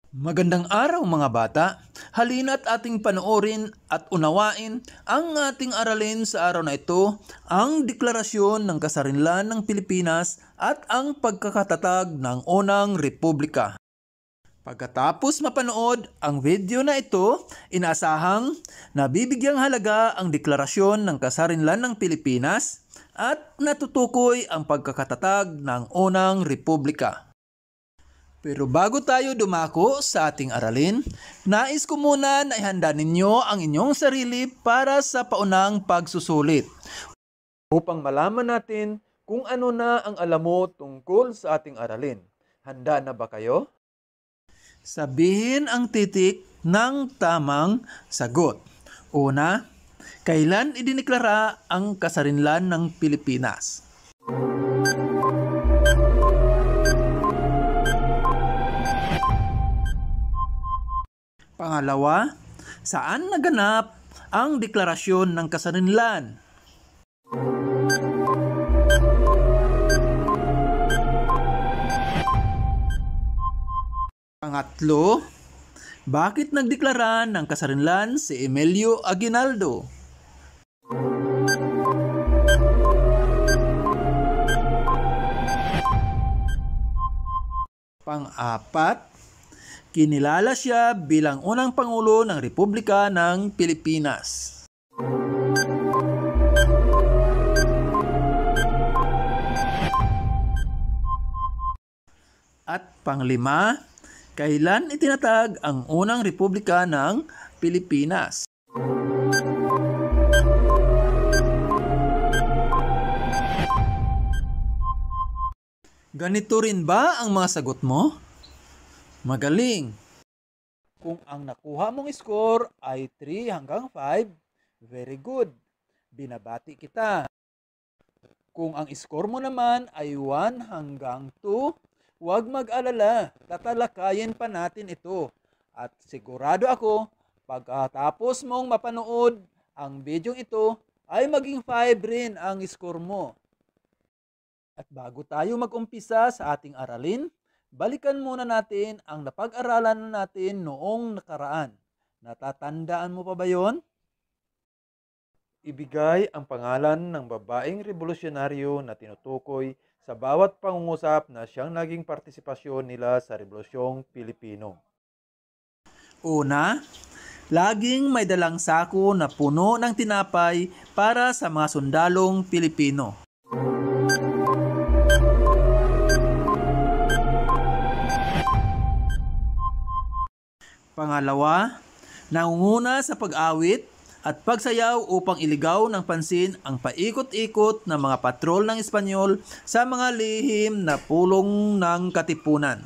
Magandang araw mga bata. Halina't ating panoorin at unawain ang ating aralin sa araw na ito, ang Deklarasyon ng Kasarinlan ng Pilipinas at ang pagkakatatag ng unang republika. Pagkatapos mapanood ang video na ito, inaasahang nabibigyang halaga ang Deklarasyon ng Kasarinlan ng Pilipinas at natutukoy ang pagkakatatag ng unang republika. Pero bago tayo dumako sa ating aralin, nais ko muna na ihanda ninyo ang inyong sarili para sa paunang pagsusulit. Upang malaman natin kung ano na ang alam mo tungkol sa ating aralin. Handa na ba kayo? Sabihin ang titik ng tamang sagot. Una, kailan idineklara ang kasarinlan ng Pilipinas? Pangalawa, saan naganap ang deklarasyon ng kasarinlan? Pangatlo, bakit nagdeklara ng kasarinlan si Emilio Aguinaldo? Pang-apat, kinilala siya bilang unang Pangulo ng Republika ng Pilipinas. At panglima, kailan itinatag ang unang Republika ng Pilipinas? Ganito rin ba ang mga sagot mo? Magaling! Kung ang nakuha mong score ay 3 hanggang 5, very good. Binabati kita. Kung ang score mo naman ay 1 hanggang 2, huwag mag-alala. Tatalakayin pa natin ito. At sigurado ako, pagkatapos mong mapanood ang video ito, ay maging 5 rin ang score mo. At bago tayo mag-umpisa sa ating aralin, balikan muna natin ang napag-aralan natin noong nakaraan. Natatandaan mo pa ba yon? Ibigay ang pangalan ng babaeng revolusyonaryo na tinutukoy sa bawat pangungusap na siyang naging partisipasyon nila sa Rebolusyong Pilipino. Una, laging may dalang sako na puno ng tinapay para sa mga sundalong Pilipino. Pangalawa, nangunguna sa pag-awit at pagsayaw upang iligaw ng pansin ang paikot-ikot na mga patrol ng Espanyol sa mga lihim na pulong ng Katipunan.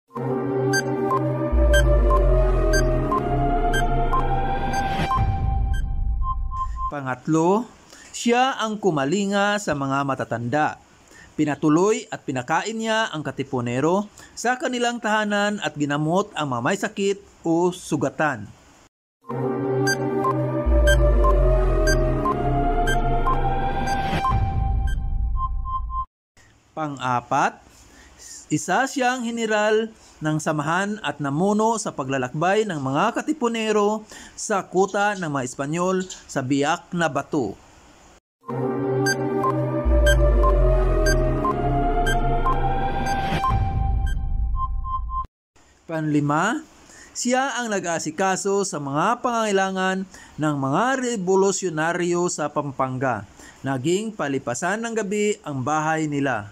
Pangatlo, siya ang kumalinga sa mga matatanda. Pinatuloy at pinakain niya ang Katipunero sa kanilang tahanan at ginamot ang mga may sakit o sugatan. Pang-apat, isa siyang general ng samahan at namuno sa paglalakbay ng mga Katipunero sa kuta ng mga Espanyol sa Biak na Bato. Panlima, siya ang nag-aasikaso sa mga pangangailangan ng mga revolusyonaryo sa Pampanga. Naging palipasan ng gabi ang bahay nila.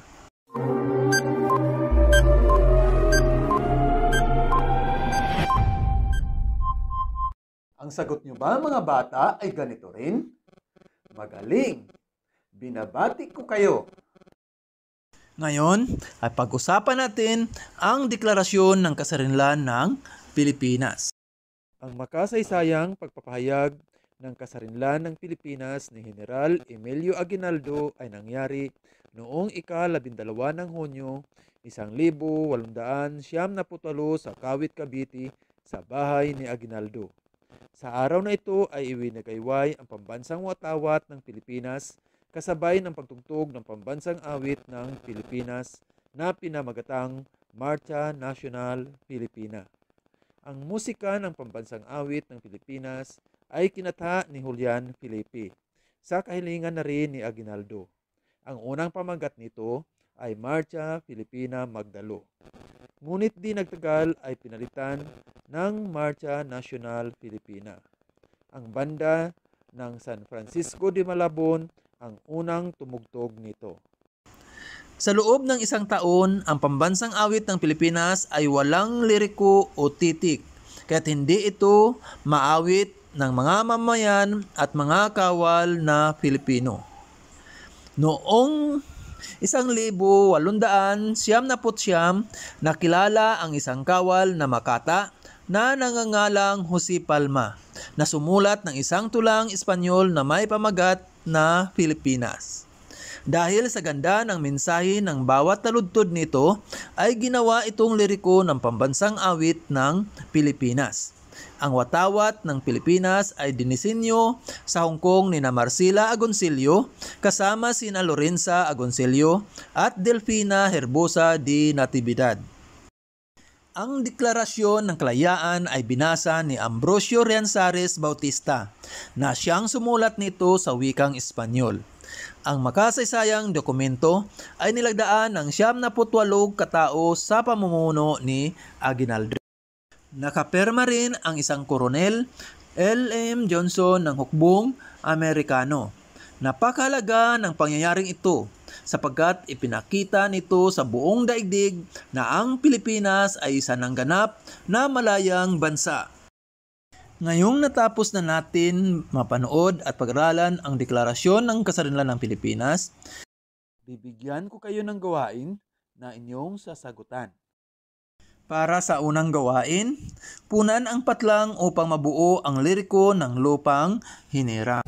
Ang sagot nyo ba mga bata ay ganito rin? Magaling! Binabati ko kayo! Ngayon ay pag-usapan natin ang deklarasyon ng kasarinlan ng Pilipinas. Ang makasaysayang pagpapahayag ng kasarinlan ng Pilipinas ni General Emilio Aguinaldo ay nangyari noong ika-12 ng Hunyo, 1898 sa Kawit, Cavite sa bahay ni Aguinaldo. Sa araw na ito ay iwinagayway ang pambansang watawat ng Pilipinas kasabay ng pagtugtog ng pambansang awit ng Pilipinas na pinamagatang Marcha Nacional Pilipina. Ang musika ng pambansang awit ng Pilipinas ay kinatha ni Julian Felipe sa kahilingan na rin ni Aguinaldo. Ang unang pamagat nito ay Marcha Filipina Magdalo. Ngunit di nagtagal ay pinalitan ng Marcha Nacional Filipina. Ang banda ng San Francisco de Malabon ang unang tumugtog nito. Sa loob ng isang taon, ang pambansang awit ng Pilipinas ay walang liriko o titik, kaya't hindi ito maawit ng mga mamayan at mga kawal na Pilipino. Noong 1879, nakilala ang isang kawal na Makata na nangangalang Jose Palma na sumulat ng isang tulang Espanyol na may pamagat na Pilipinas. Dahil sa ganda ng mensahe ng bawat taludtod nito, ay ginawa itong liriko ng pambansang awit ng Pilipinas. Ang watawat ng Pilipinas ay dinisenyo sa Hong Kong ni Marcela Agoncillo kasama sina Lorenza Agoncillo at Delfina Herbosa de Natividad. Ang Deklarasyon ng Kalayaan ay binasa ni Ambrosio Rianzares Bautista na siyang sumulat nito sa wikang Espanyol. Ang makasaysayang dokumento ay nilagdaan ng 78 katao sa pamumuno ni Aguinaldo. Nakaperma rin ang isang koronel, L.M. Johnson ng hukbong Amerikano. Napakahalaga ng pangyayaring ito sapagkat ipinakita nito sa buong daigdig na ang Pilipinas ay isa ng ganap na malayang bansa. Ngayong natapos na natin mapanood at pag-aralan ang Deklarasyon ng Kasarinlan ng Pilipinas, bibigyan ko kayo ng gawain na inyong sasagutan. Para sa unang gawain, punan ang patlang upang mabuo ang liriko ng Lupang Hinirang.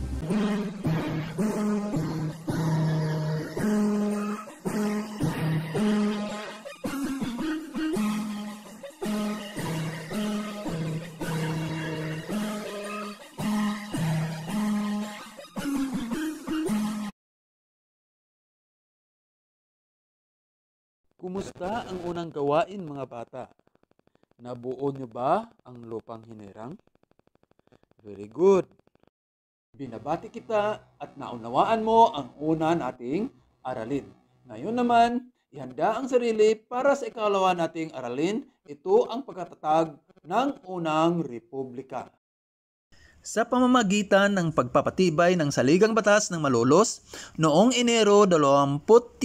Kumusta ang unang gawain mga bata? Nabuo niyo ba ang Lupang Hinirang? Very good. Binabati kita at naunawaan mo ang una nating aralin. Ngayon naman, ihanda ang sarili para sa ikalawa nating aralin. Ito ang pagkatatag ng unang republika. Sa pamamagitan ng pagpapatibay ng Saligang Batas ng Malolos, noong Enero 21,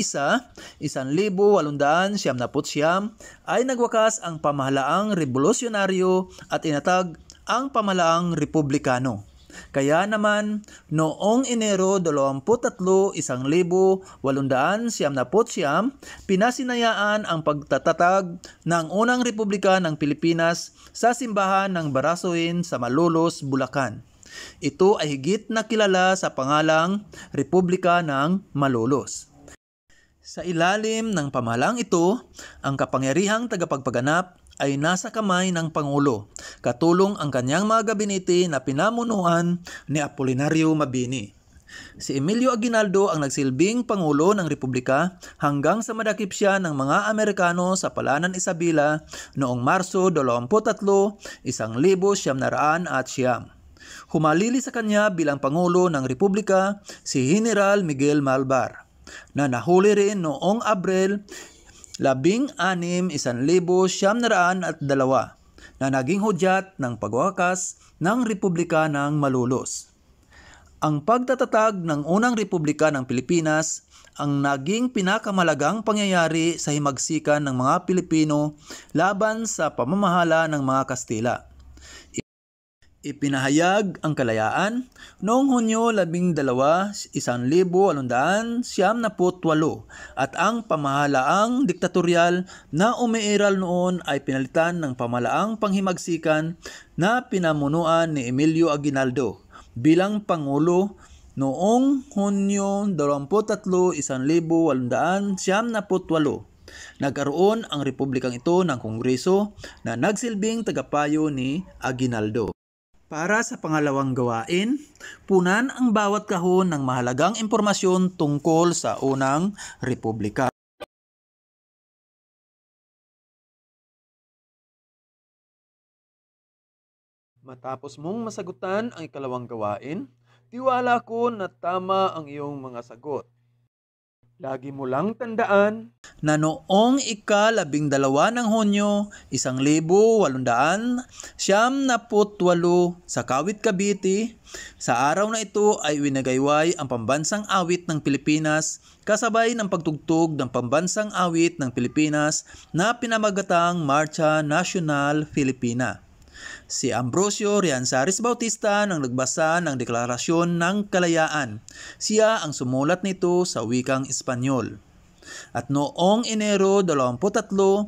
1879 ay nagwakas ang pamahalaang revolusyonaryo at inatag ang pamahalaang republikano. Kaya naman, noong Enero 23, 1879, pinasinayaan ang pagtatatag ng unang republika ng Pilipinas sa simbahan ng Barasuin sa Malolos, Bulacan. Ito ay higit na kilala sa pangalang Republika ng Malolos. Sa ilalim ng pamahalaang ito, ang kapangyarihang tagapagpaganap ay nasa kamay ng Pangulo, katulong ang kanyang mga gabinete na pinamunuan ni Apolinario Mabini. Si Emilio Aguinaldo ang nagsilbing Pangulo ng Republika hanggang sa madakip siya ng mga Amerikano sa Palanan Isabela noong Marso 23, 1909. Humalili sa kanya bilang Pangulo ng Republika si General Miguel Malvar, na nahuli rin noong Abril 16, 1902 na naging hudyat ng pagwakas ng Republika ng Malolos. Ang pagtatatag ng unang Republika ng Pilipinas ang naging pinakamalagang pangyayari sa himagsikan ng mga Pilipino laban sa pamamahala ng mga Kastila. Ipinahayag ang kalayaan noong Hunyo 12, 1878 at ang pamahalaang diktatorial na umiiral noon ay pinalitan ng pamahalaang panghimagsikan na pinamunuan ni Emilio Aguinaldo bilang Pangulo noong Hunyo 23, 1878. Nagkaroon ang republikang ito ng kongreso na nagsilbing tagapayo ni Aguinaldo. Para sa pangalawang gawain, punan ang bawat kahon ng mahalagang impormasyon tungkol sa unang republika. Matapos mong masagutan ang ikalawang gawain, tiwala ko na tama ang iyong mga sagot. Lagi mo lang tandaan na noong ika-12 ng Hunyo, 1878 sa Kawit, Cavite, sa araw na ito ay winagayway ang pambansang awit ng Pilipinas kasabay ng pagtugtog ng pambansang awit ng Pilipinas na pinamagatang Marcha Nacional Filipina. Si Ambrosio Rianzares Bautista nang nagbasa ng Deklarasyon ng Kalayaan. Siya ang sumulat nito sa wikang Espanyol. At noong Enero 23,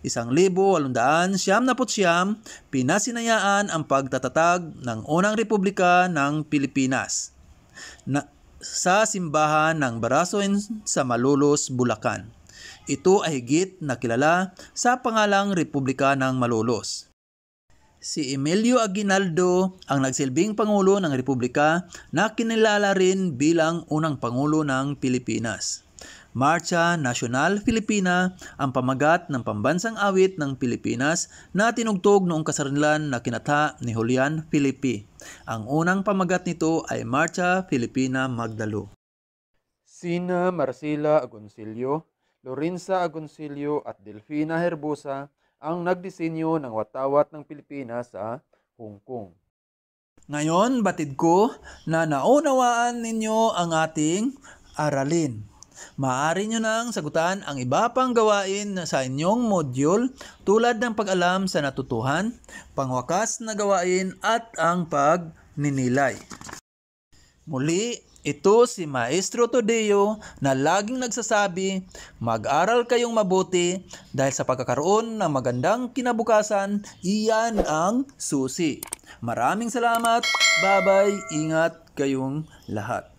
1899, pinasinayaan ang pagtatatag ng unang Republika ng Pilipinas sa simbahan ng Barasoen sa Malolos, Bulacan. Ito ay higit na kilala sa pangalang Republika ng Malolos. Si Emilio Aguinaldo ang nagsilbing Pangulo ng Republika na kinilala rin bilang unang Pangulo ng Pilipinas. Marcha Nacional Filipina ang pamagat ng pambansang awit ng Pilipinas na tinugtog noong kasarinlan na kinatha ni Julian Filipe. Ang unang pamagat nito ay Marcha Filipina Magdalo. Sina Marcela Agoncillo, Lorenza Agoncillo at Delfina Herbosa ang nagdisenyo ng watawat ng Pilipinas sa Hong Kong. Ngayon, batid ko na naunawaan ninyo ang ating aralin. Maaari nyo nang sagutan ang iba pang gawain sa inyong module tulad ng pag-alam sa natutuhan, pangwakas na gawain at ang pagninilay. Muli, ito si Maestro Todeo na laging nagsasabi, mag-aral kayong mabuti dahil sa pagkakaroon ng magandang kinabukasan, iyan ang susi. Maraming salamat, bye-bye, ingat kayong lahat.